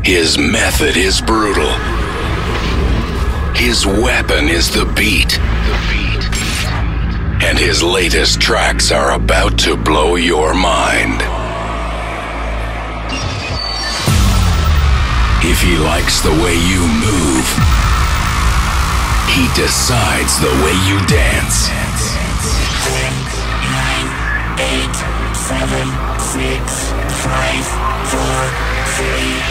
His method is brutal. His weapon is the beat. And his latest tracks are about to blow your mind. If he likes the way you move, he decides the way you dance. 10, 9, 8, 7, 6, 5, 4, 3,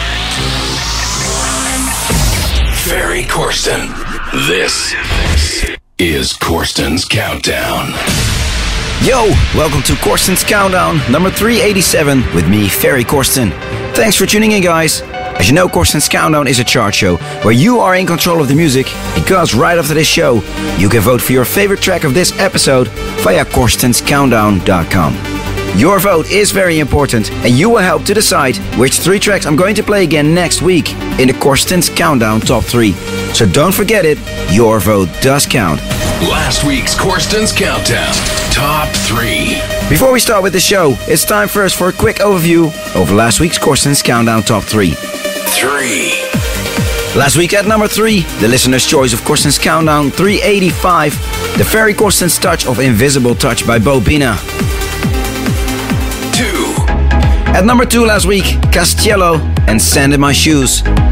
2, 1. Ferry Corsten. This is Corsten's Countdown. Yo, welcome to Corsten's Countdown, number 387, with me, Ferry Corsten. Thanks for tuning in, guys. As you know, Corsten's Countdown is a chart show where you are in control of the music, because right after this show, you can vote for your favorite track of this episode via corstenscountdown.com. Your vote is very important, and you will help to decide which 3 tracks I'm going to play again next week in the Corsten's Countdown Top 3. So don't forget it, your vote does count. Last week's Corsten's Countdown Top 3. Before we start with the show, it's time first for a quick overview of last week's Corsten's Countdown Top 3. 3. Last week at number 3, the listener's choice of Corsten's Countdown 385, the Ferry Corsten's Touch of Invisible Touch by Bobina. 2. At number 2 last week, Castiello and Sand in My Shoes. 1.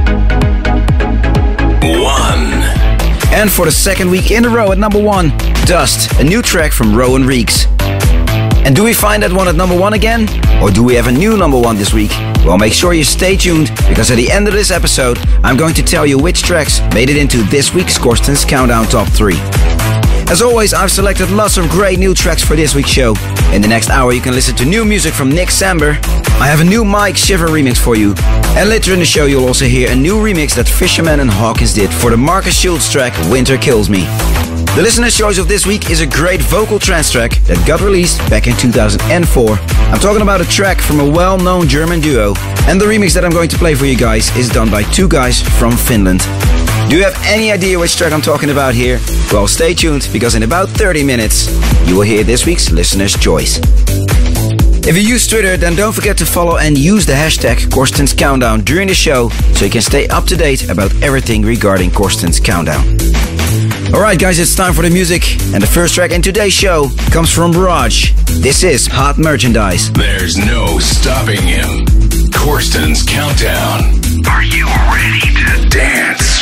And for the second week in a row at number 1, Dust, a new track from Rowan Reeks. And do we find that one at number 1 again? Or do we have a new number 1 this week? Well, make sure you stay tuned, because at the end of this episode, I'm going to tell you which tracks made it into this week's Corsten's Countdown Top 3. As always, I've selected lots of great new tracks for this week's show. In the next hour, you can listen to new music from Nick Samber. I have a new Mike Shiver remix for you. And later in the show, you'll also hear a new remix that Fisherman and Hawkins did for the Marcus Schultz track Winter Kills Me. The listener's choice of this week is a great vocal trance track that got released back in 2004. I'm talking about a track from a well-known German duo. And the remix that I'm going to play for you guys is done by 2 guys from Finland. Do you have any idea which track I'm talking about here? Well, stay tuned, because in about 30 minutes, you will hear this week's listener's choice. If you use Twitter, then don't forget to follow and use the hashtag Corsten's Countdown during the show, so you can stay up to date about everything regarding Corsten's Countdown. Alright guys, it's time for the music, and the first track in today's show comes from Raj. This is Hot Merchandise. There's no stopping him. Corsten's Countdown. Are you ready to dance?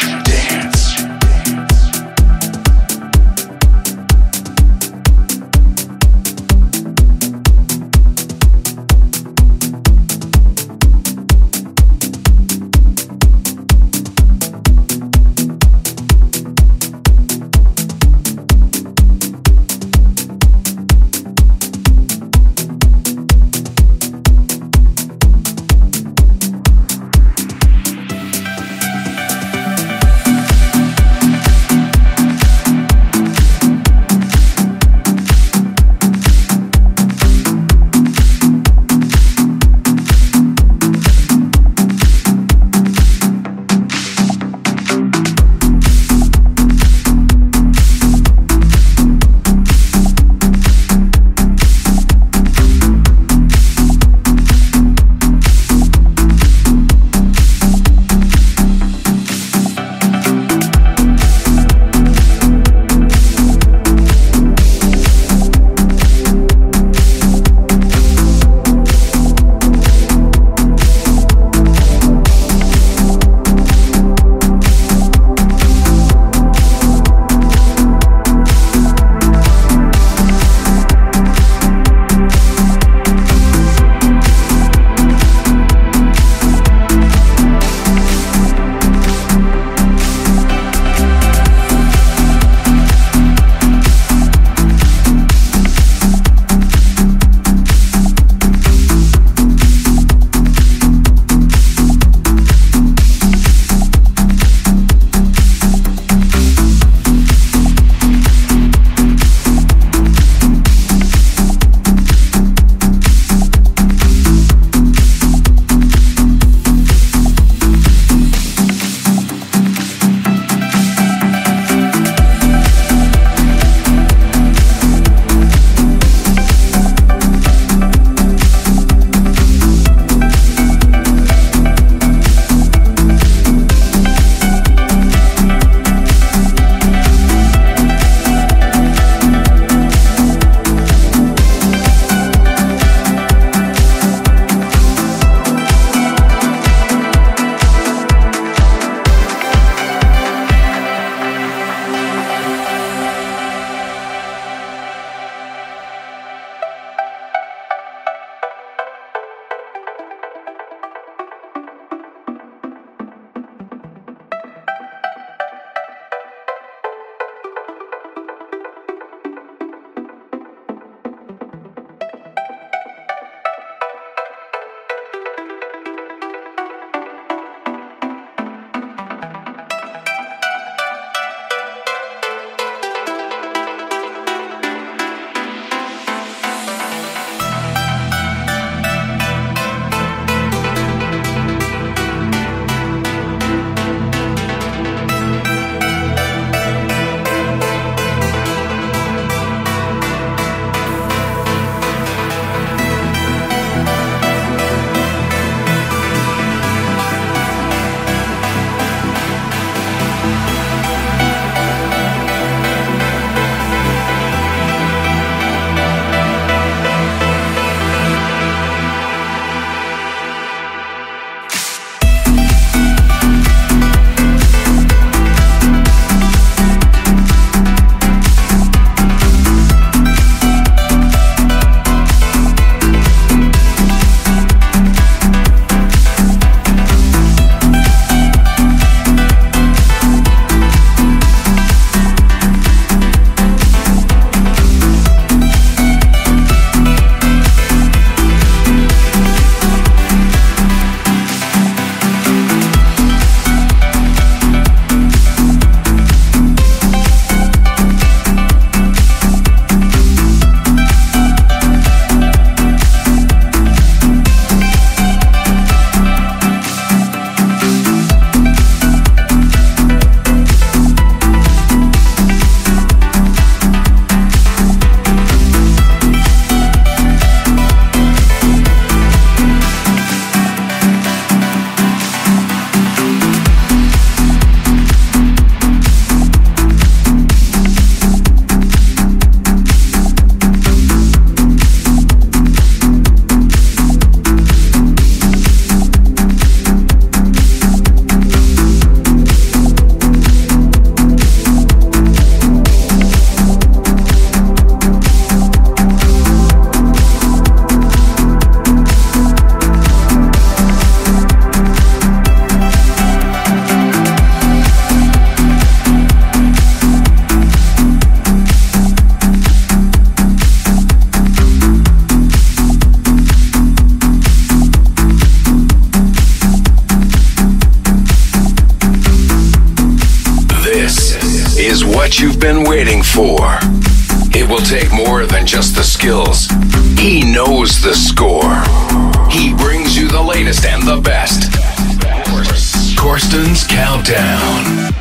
been waiting for. It will take more than just the skills. He knows the score. He brings you the latest and the best. Corsten's Countdown.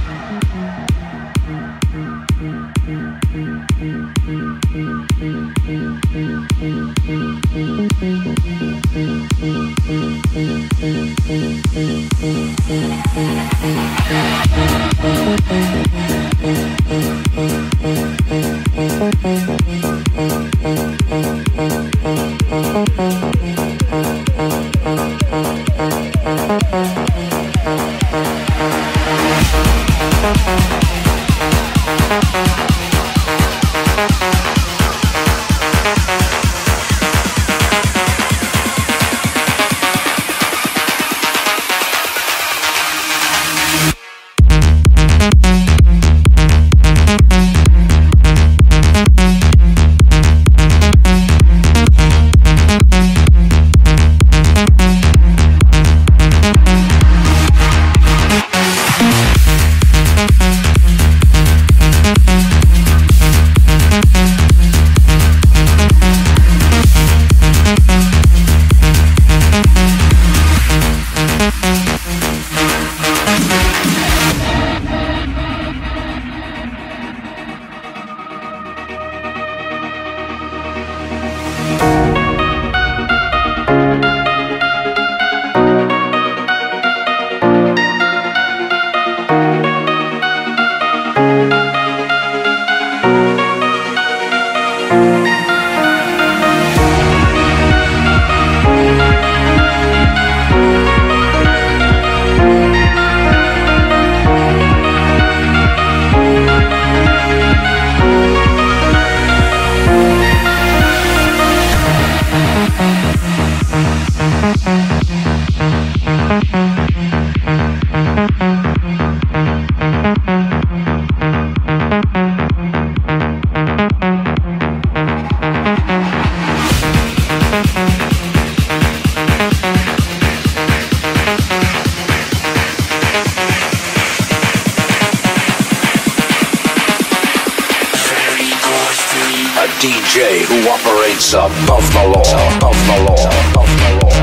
DJ who operates above the law, above the law, above the law.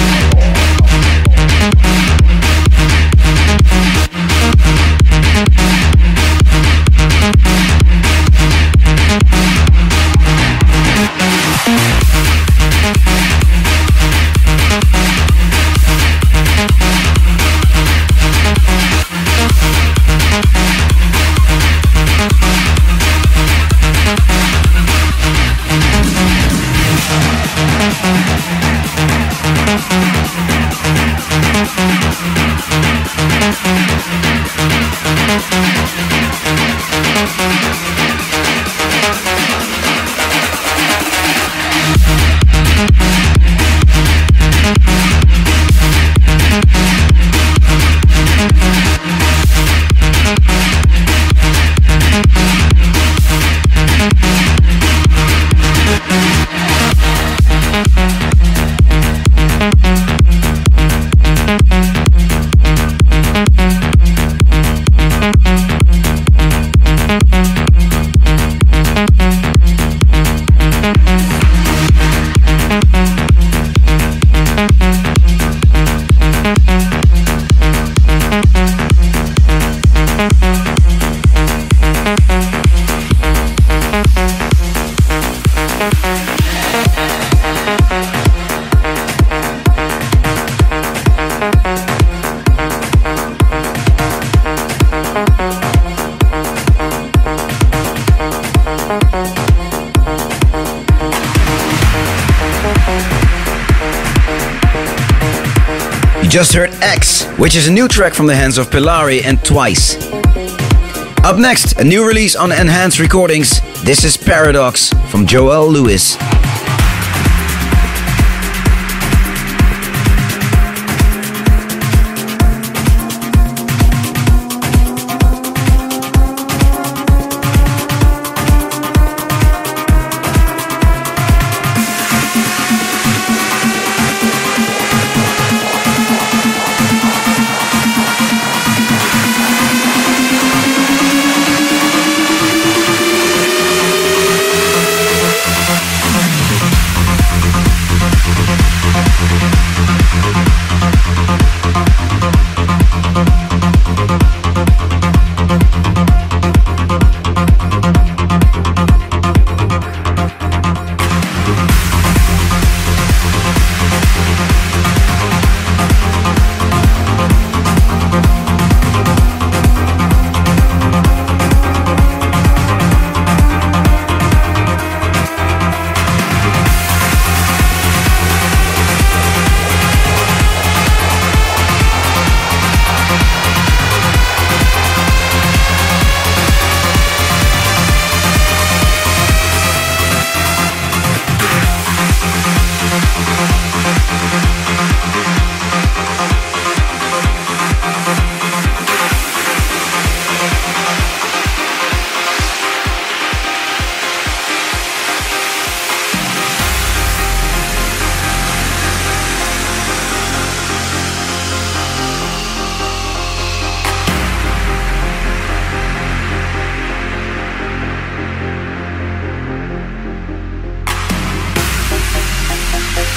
Just heard X, which is a new track from the hands of Pilari and Twice. Up next, a new release on Enhanced Recordings. This is Paradox from Joel Lewis.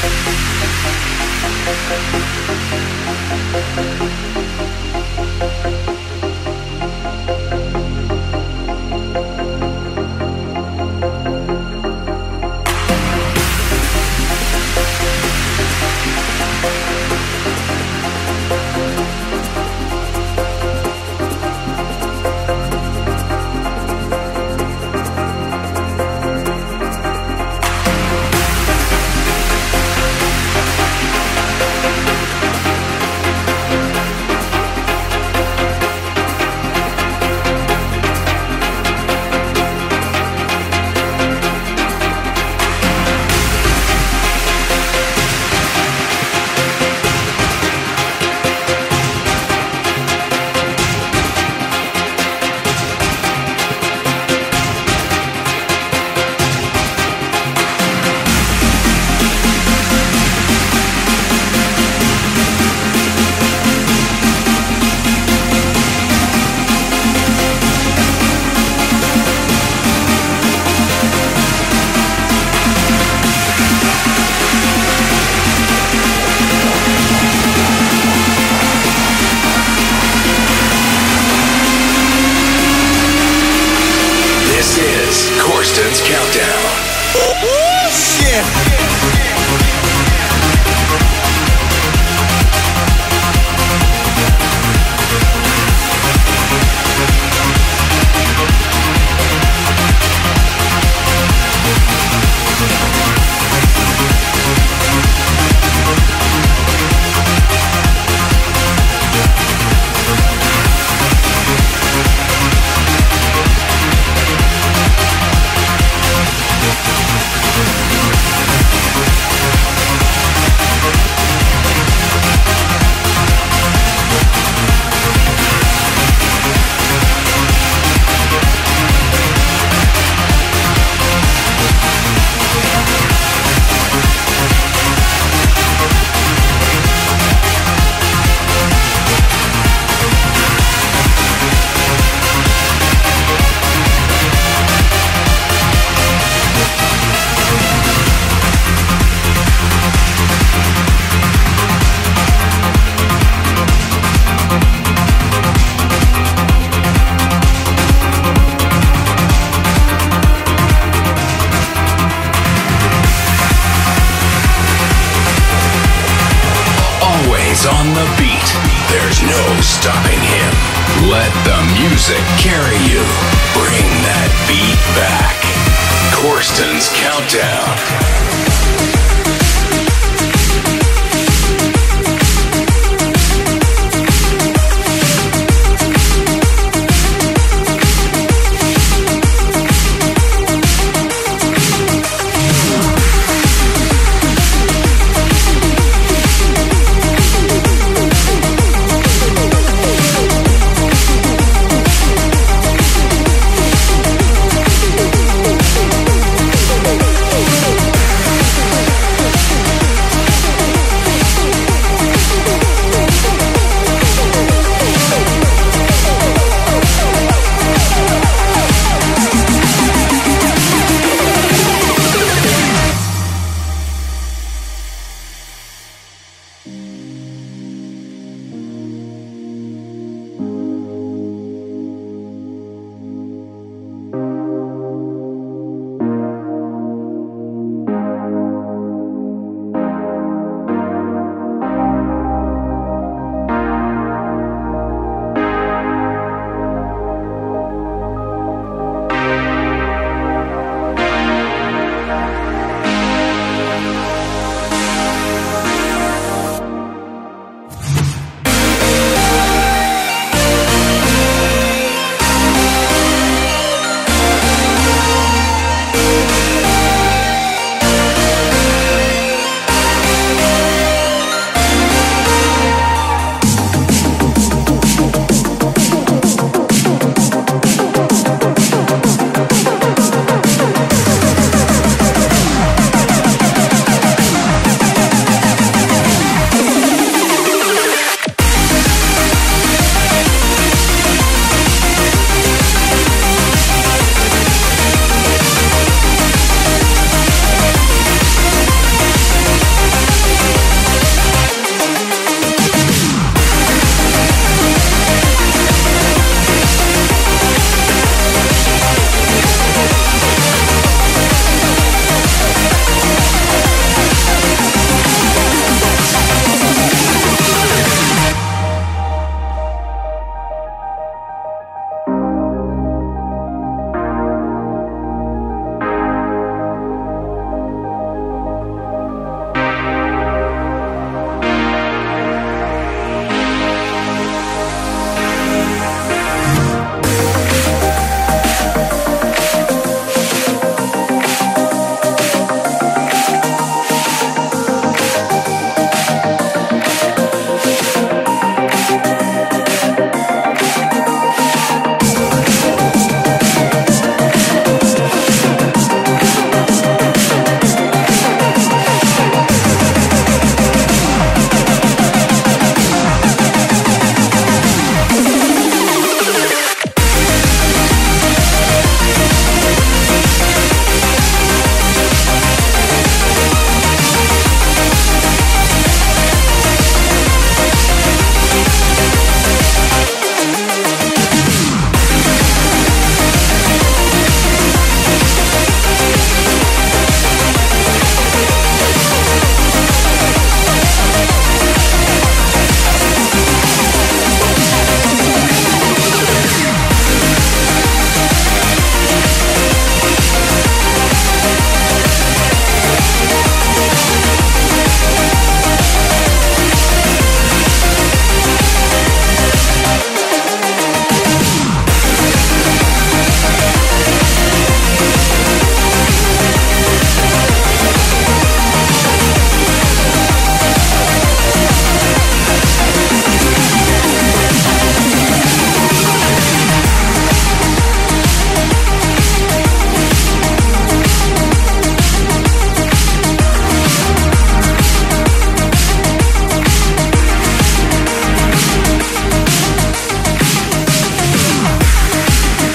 Corsten's Countdown. Shit. On the beat, there's no stopping him. Let the music carry you. Bring that beat back. Corsten's Countdown.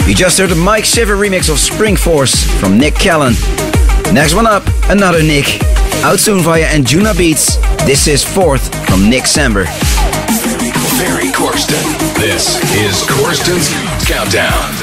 You just heard the Mike Shiver remix of Spring Force from Nick Callan. Next one up, another Nick. Out soon via Anjuna Beats. This is Fourth from Nick Samber. Ferry Corsten. This is Corsten's Countdown.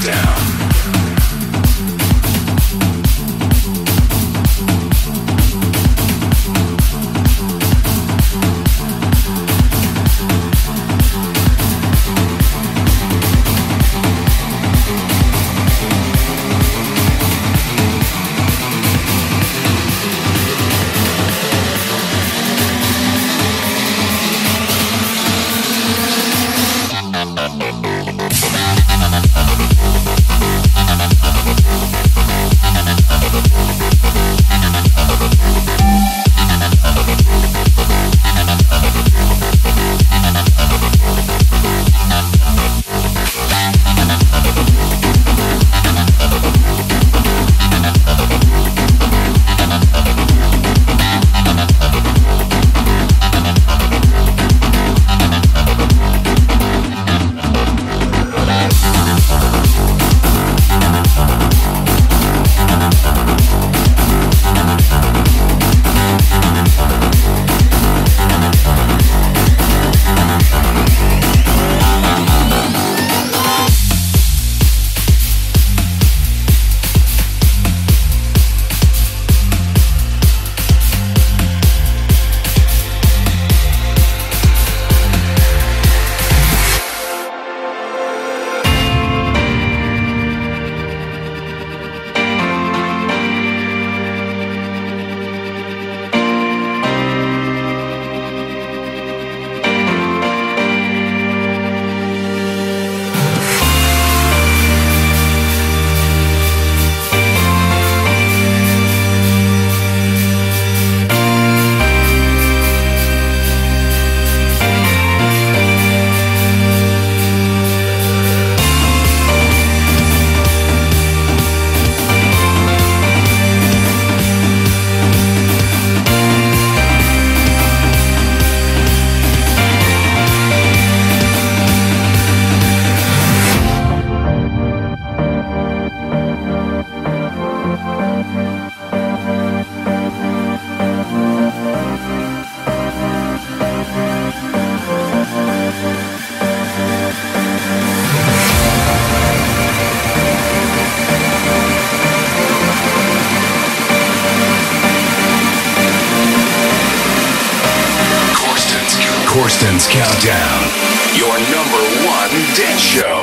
Corsten's Countdown, your number one dance show.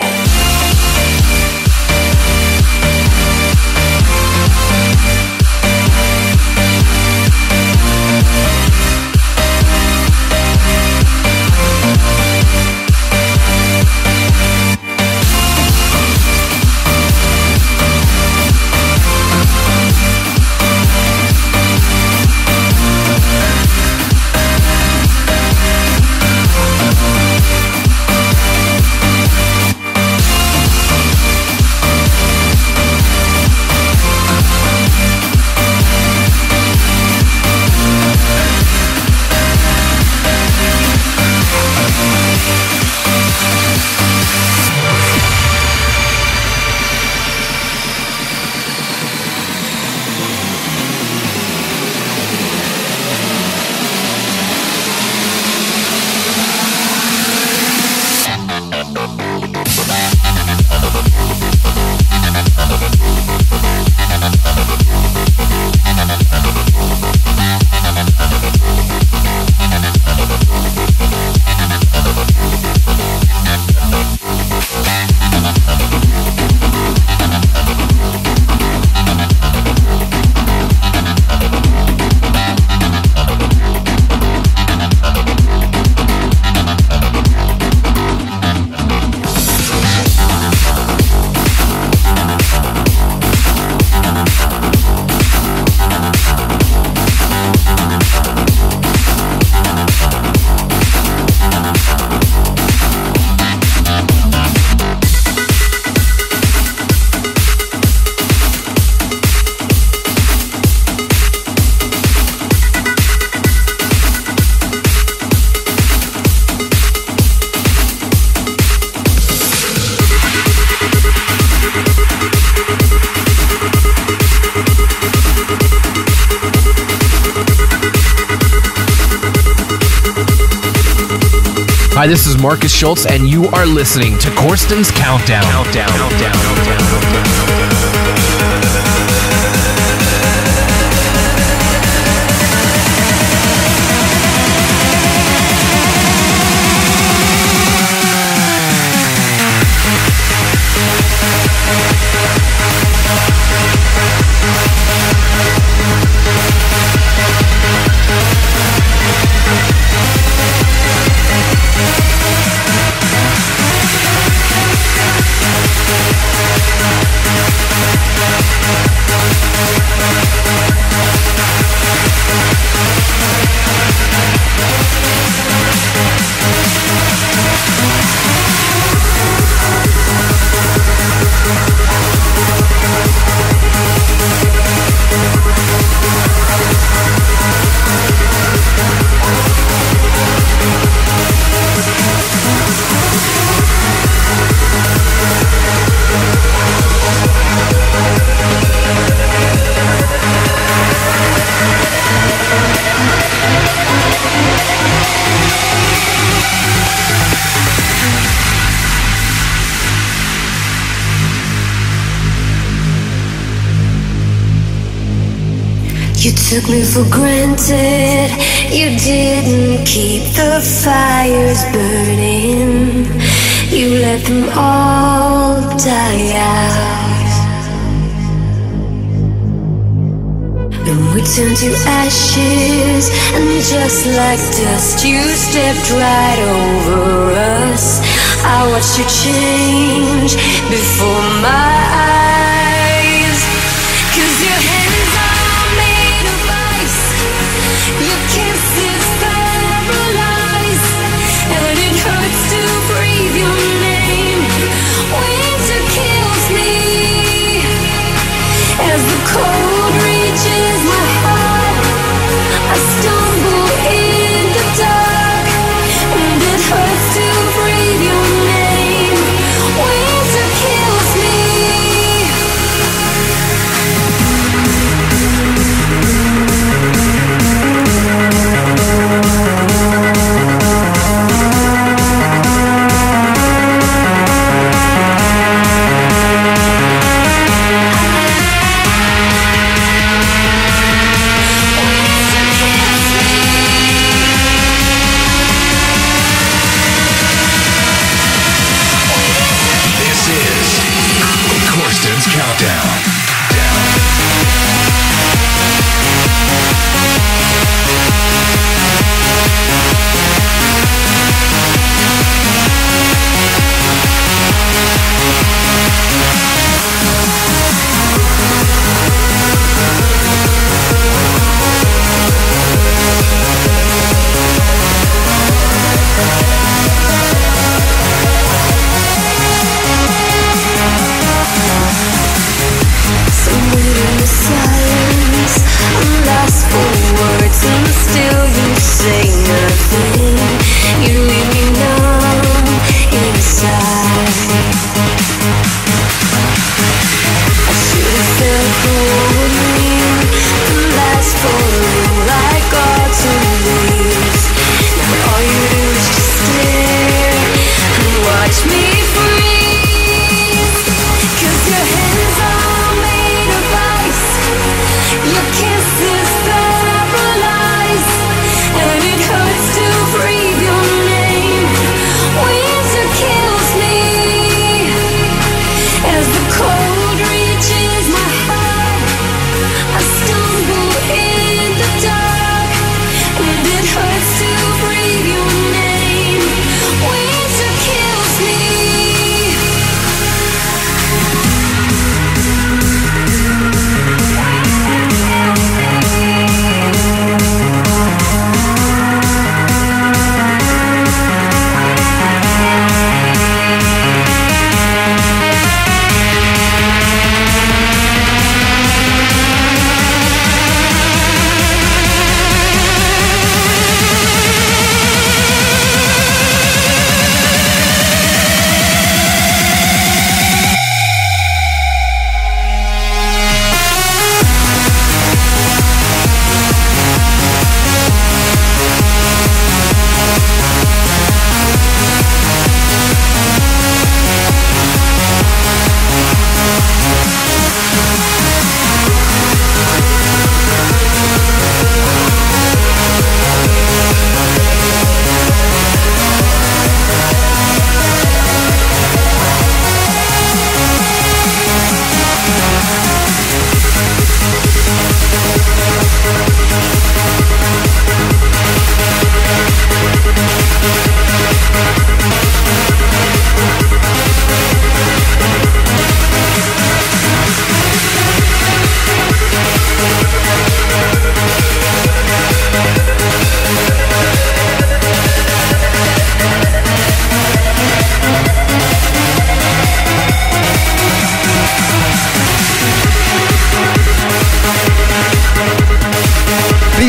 Hi, this is Marcus Schultz, and you are listening to Corsten's Countdown. You took me for granted. You didn't keep the fires burning. You let them all die out. And we turned to ashes, and just like dust, you stepped right over us. I watched you change before my eyes. 'Cause your hands are made of ice, your kisses paralyze, and it hurts to breathe your name. Winter kills me as the cold reaches my heart. I stumble in the dark, and it hurts to breathe your name. Winter kills me.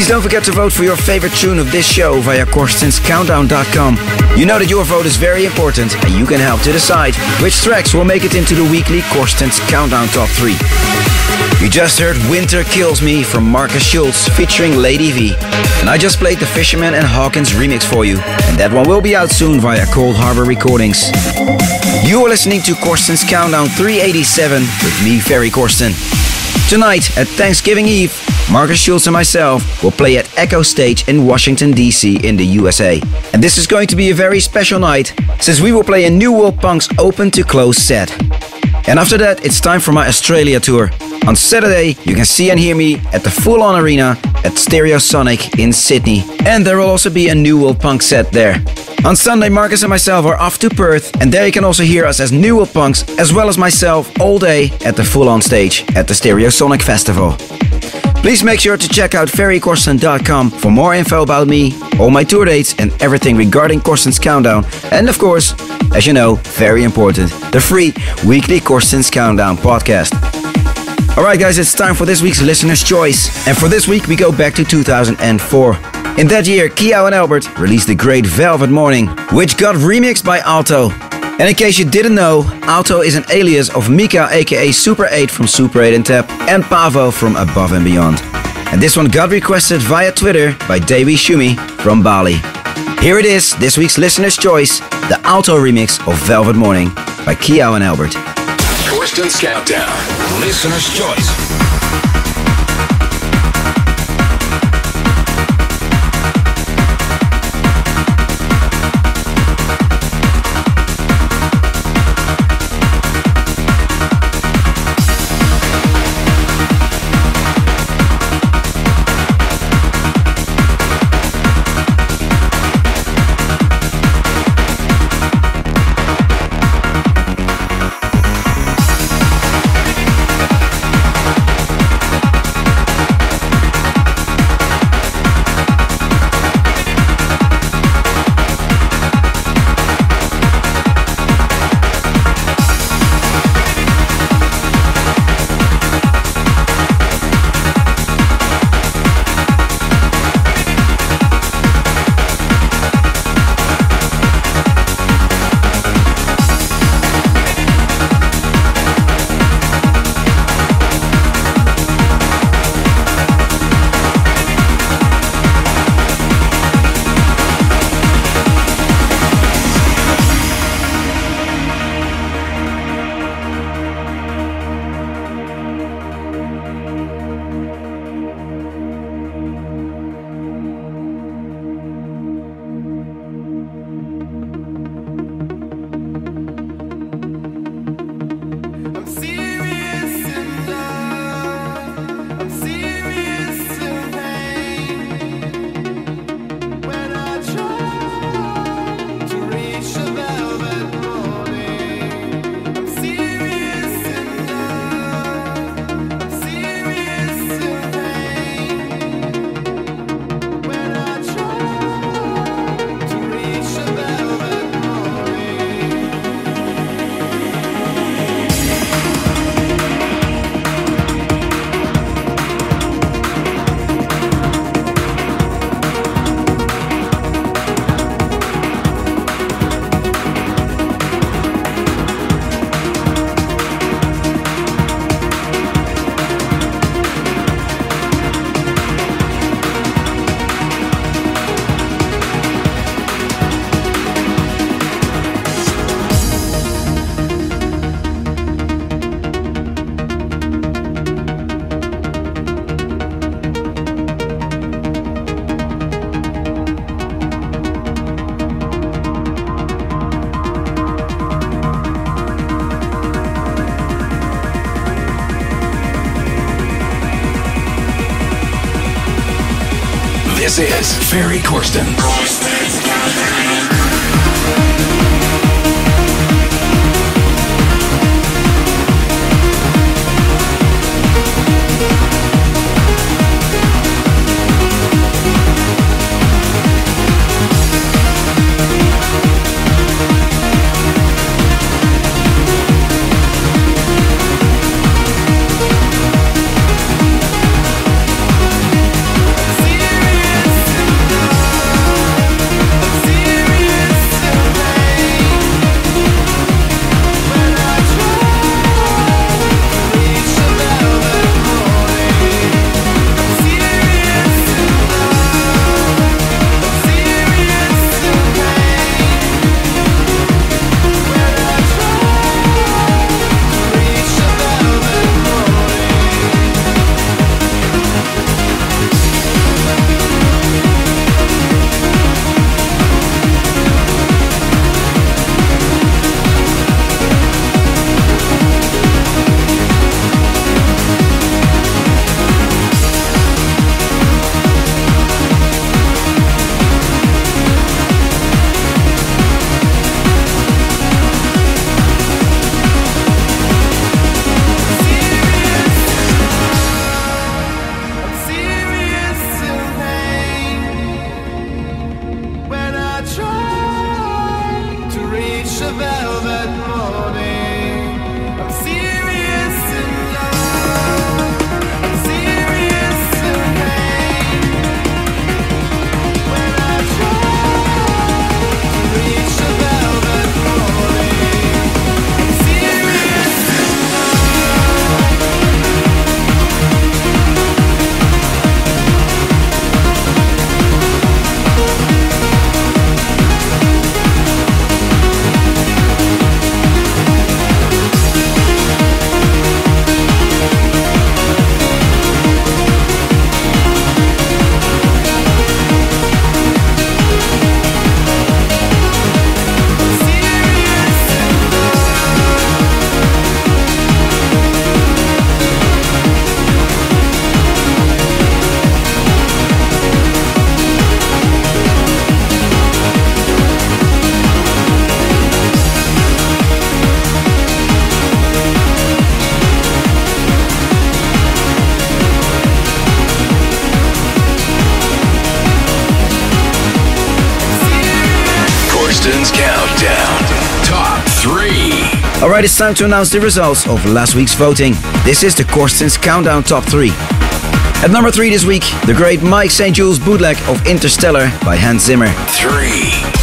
Please don't forget to vote for your favorite tune of this show via CorstensCountdown.com. You know that your vote is very important and you can help to decide which tracks will make it into the weekly Corstens Countdown Top 3. You just heard Winter Kills Me from Marcus Schulz featuring Lady V. And I just played the Fisherman and Hawkins remix for you. And that one will be out soon via Cold Harbor Recordings. You are listening to Corstens Countdown 387 with me, Ferry Corsten. Tonight, at Thanksgiving Eve, Marcus Schulz and myself will play at Echo Stage in Washington, D.C. in the USA. And this is going to be a very special night, since we will play a New World Punk's Open to Close set. And after that, it's time for my Australia tour. On Saturday, you can see and hear me at the Full On Arena at Stereosonic in Sydney. And there will also be a New World Punk set there. On Sunday, Marcus and myself are off to Perth, and there you can also hear us as New World Punks, as well as myself, all day at the Full On stage at the Stereosonic Festival. Please make sure to check out ferrycorsten.com for more info about me, all my tour dates and everything regarding Corstens Countdown. And of course, as you know, very important, the free weekly Corstens Countdown podcast. Alright guys, it's time for this week's Listener's Choice. And for this week we go back to 2004. In that year, Kiao and Albert released the great Velvet Morning, which got remixed by Alto. And in case you didn't know, Alto is an alias of Mika aka Super 8 from Super 8 and Tap and Pavo from Above and Beyond. And this one got requested via Twitter by Dewi Shumi from Bali. Here it is, this week's Listener's Choice, the Alto remix of Velvet Morning by Kiao and Albert. Corstens Countdown. Listener's Choice. This is Ferry Corsten. See Alright, it's time to announce the results of last week's voting. This is the Corsten's Countdown Top 3. At number 3 this week, the great Mike St. Jules bootleg of Interstellar by Hans Zimmer. 3.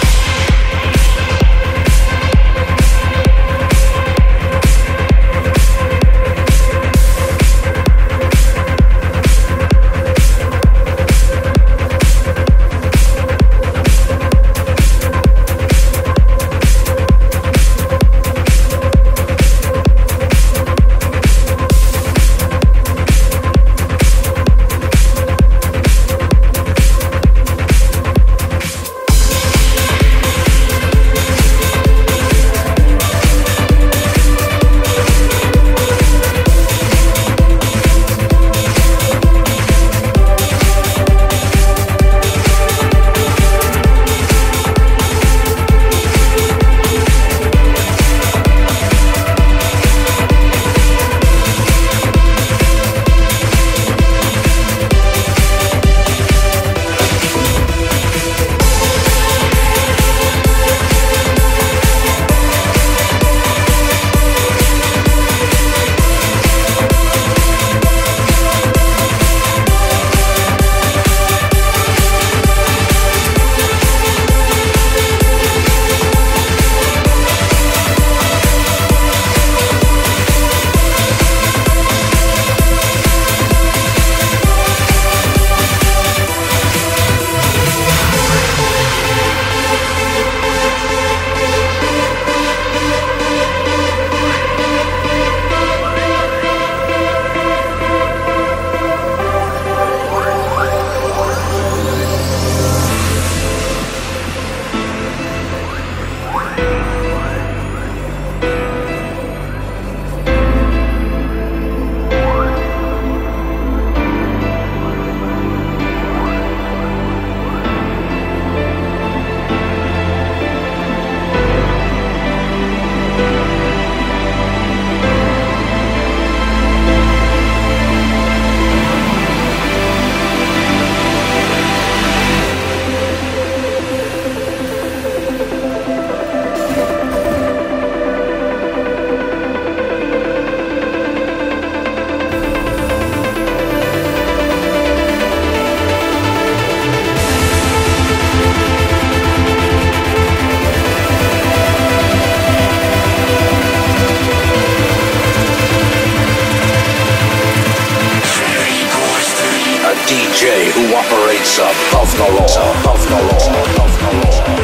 DJ who operates above the law, above the law, above the law.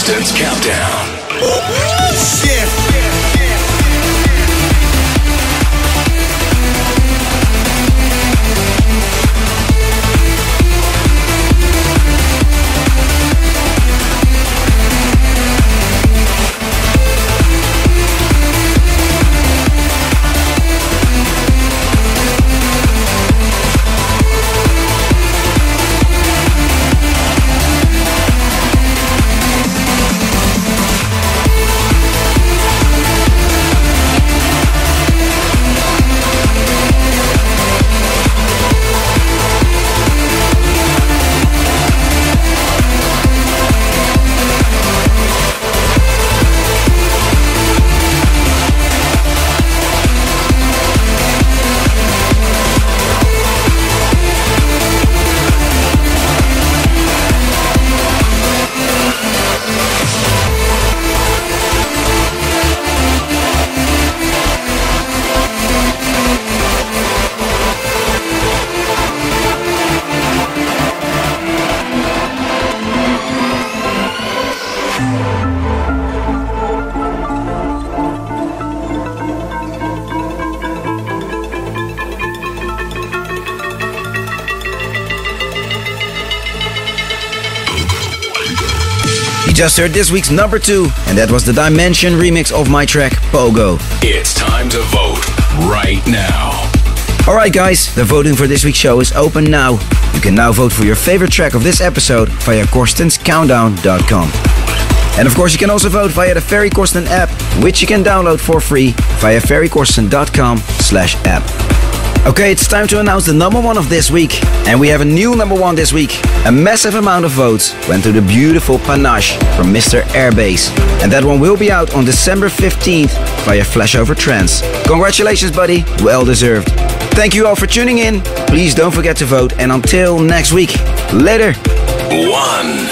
Corsten's Countdown. Shit. Just heard this week's number 2, and that was the Dimension remix of my track Pogo. It's time to vote right now. Alright guys, the voting for this week's show is open now. You can now vote for your favorite track of this episode via corstenscountdown.com. And of course you can also vote via the Ferry Corsten app, which you can download for free via ferrycorsten.com/app. Okay, it's time to announce the number 1 of this week. And we have a new number 1 this week. A massive amount of votes went to the beautiful Panache from Mr. Airbase. And that one will be out on December 15th via Flashover Trance. Congratulations, buddy. Well deserved. Thank you all for tuning in. Please don't forget to vote. And until next week, later. 1.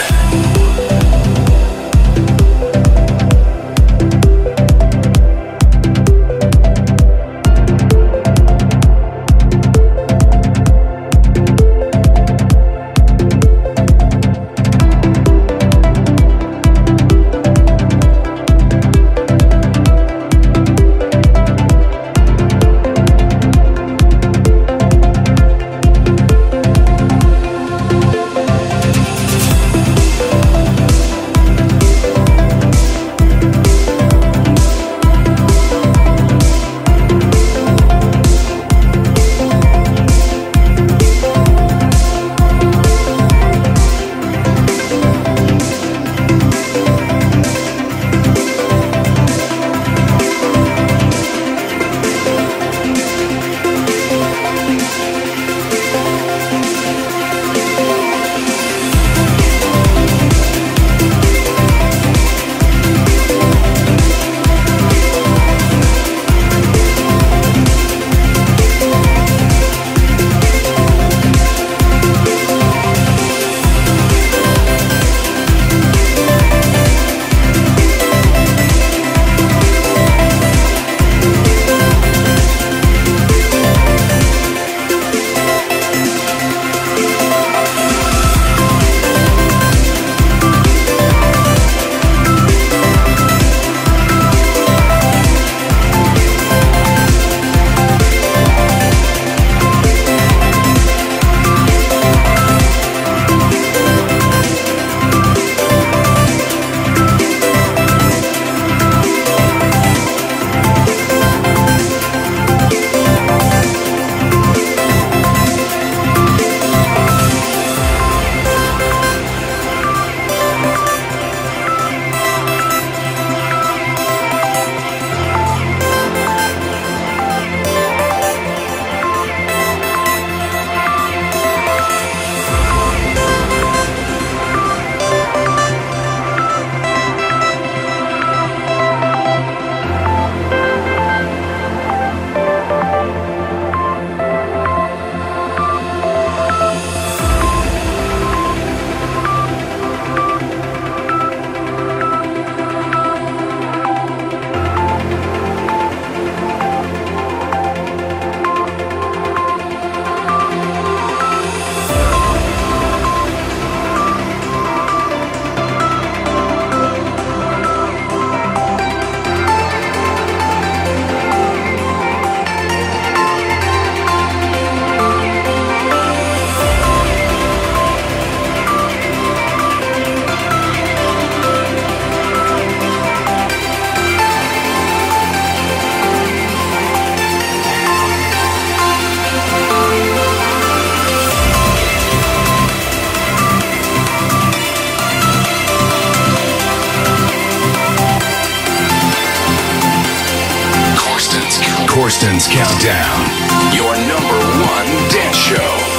Corsten's Countdown, your number one dance show.